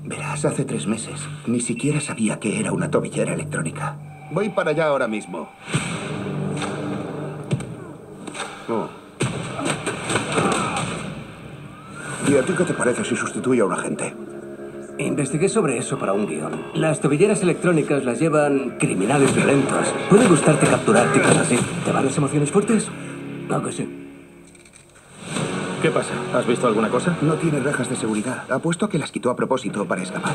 Verás, hace 3 meses ni siquiera sabía que era una tobillera electrónica. Voy para allá ahora mismo. Oh. ¿Y a ti qué te parece si sustituye a un agente? Investigué sobre eso para un guión. Las tobilleras electrónicas las llevan criminales violentos. Puede gustarte capturar tipos así. ¿Te van las emociones fuertes? No, que sí. ¿Qué pasa? ¿Has visto alguna cosa? No tiene rejas de seguridad. Apuesto a que las quitó a propósito para escapar.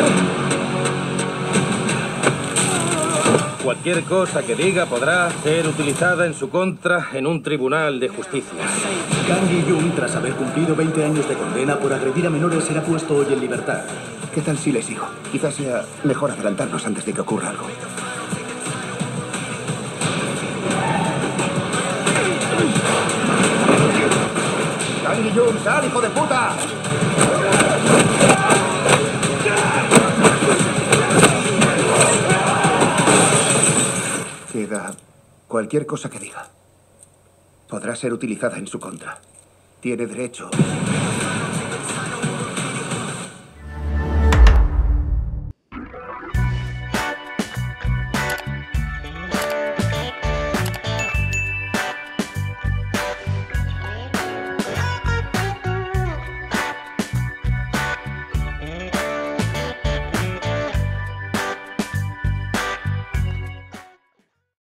Cualquier cosa que diga podrá ser utilizada en su contra en un tribunal de justicia. Kang Gi-jung, tras haber cumplido 20 años de condena por agredir a menores, será puesto hoy en libertad. ¿Qué tal si le sigo? Quizás sea mejor adelantarnos antes de que ocurra algo. ¡Kang Gi-jung, sal, hijo de puta! Queda cualquier cosa que diga. Podrá ser utilizada en su contra. Tiene derecho